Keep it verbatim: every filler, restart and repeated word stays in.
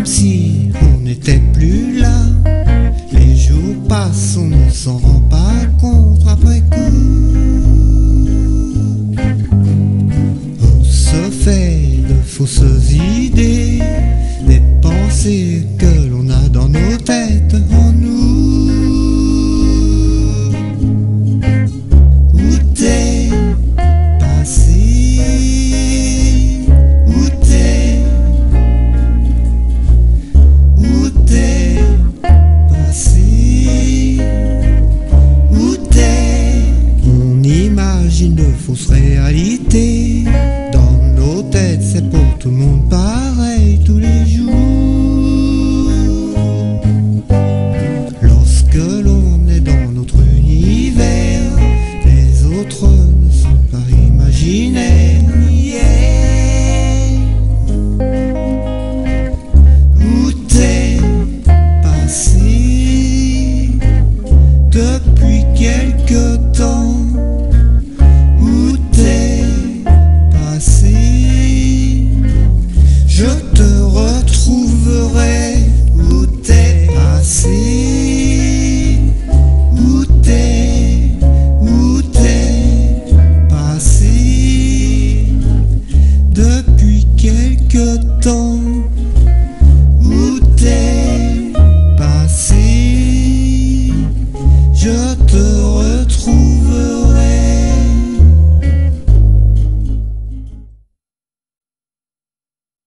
si on n'était plus là. Les jours passent, on ne s'en rend pas compte après coup. On se fait de fausses idées.